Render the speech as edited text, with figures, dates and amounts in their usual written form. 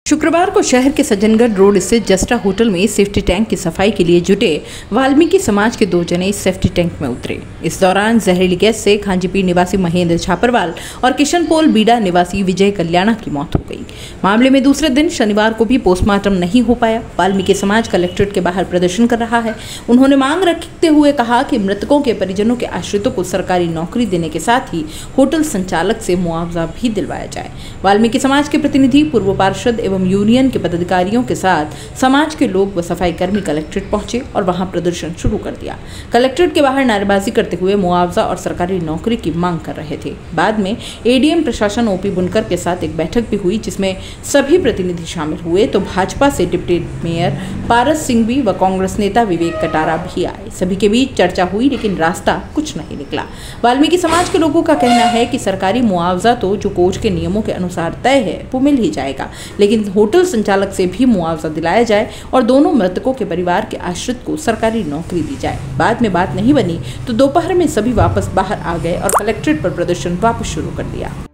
शुक्रवार को शहर के सज्जनगढ़ रोड स्थित जस्टा होटल में सेफ्टी टैंक की सफाई के लिए जुटे वाल्मीकि समाज के 2 जने सेफ्टी टैंक में उतरे। इस दौरान जहरीली गैस से खांजीपीर निवासी महेंद्र छापरवाल और किशनपोल बीडा निवासी विजय कल्याणा की मौत हो गई। मामले में दूसरे दिन शनिवार को भी पोस्टमार्टम नहीं हो पाया। वाल्मीकि समाज कलेक्ट्रेट के बाहर प्रदर्शन कर रहा है। उन्होंने मांग रखते हुए कहा कि मृतकों के परिजनों के आश्रितों को सरकारी नौकरी देने के साथ ही होटल संचालक से मुआवजा भी दिलवाया जाए। वाल्मीकि समाज के प्रतिनिधि, पूर्व पार्षद एवं यूनियन के पदाधिकारियों के साथ समाज के लोग व सफाई कर्मी कलेक्ट्रेट पहुंचे और वहां प्रदर्शन शुरू कर दिया। कलेक्ट्रेट के बाहर नारेबाजी करते हुए मुआवजा और सरकारी नौकरी की मांग कर रहे थे। बाद में एडीएम प्रशासन ओपी बुनकर के साथ एक बैठक भी हुई, जिसमें सभी प्रतिनिधि शामिल हुए। तो भाजपा से डिप्टी मेयर पारस सिंघवी व कांग्रेस नेता विवेक कटारा भी आए। सभी के बीच चर्चा हुई, लेकिन रास्ता कुछ नहीं निकला। वाल्मीकि समाज के लोगों का कहना है कि सरकारी मुआवजा तो जो कोर्ट के नियमों के अनुसार तय है वो मिल ही जाएगा, लेकिन होटल संचालक से भी मुआवजा दिलाया जाए और दोनों मृतकों के परिवार के आश्रित को सरकारी नौकरी दी जाए। बाद में बात नहीं बनी तो दोपहर में सभी वापस बाहर आ गए और कलेक्ट्रेट पर प्रदर्शन वापस शुरू कर दिया।